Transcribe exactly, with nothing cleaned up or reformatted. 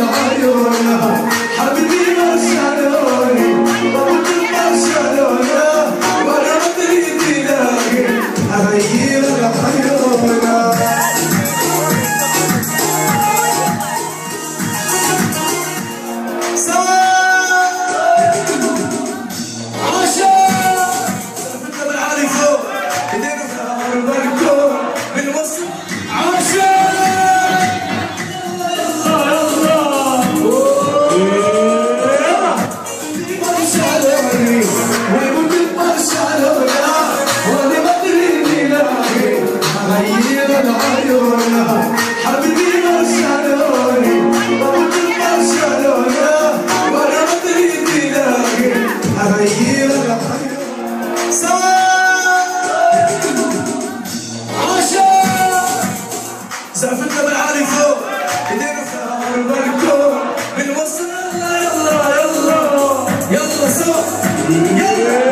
العيون حبيبي مرسلوني وابد مرسلوني وانا مدري تلاقي اغير العيون غير العيون حبيبي مرسلوني وابد مرسلوني وانا مدري تلاقي اغير العيون سوا عاشق زعفتنا بالعالي فوق ايدينا في البلكون بنوصل يلا يلا يلا سوا يلا